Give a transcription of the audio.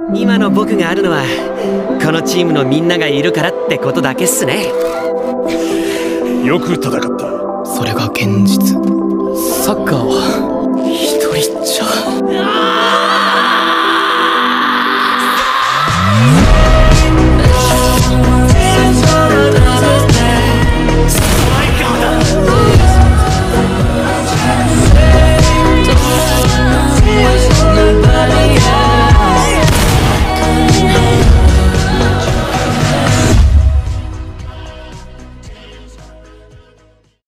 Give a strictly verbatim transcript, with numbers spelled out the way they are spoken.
今の僕があるのはこのチームのみんながいるからってことだけっすね。 よく戦った。 それが現実。サッカーを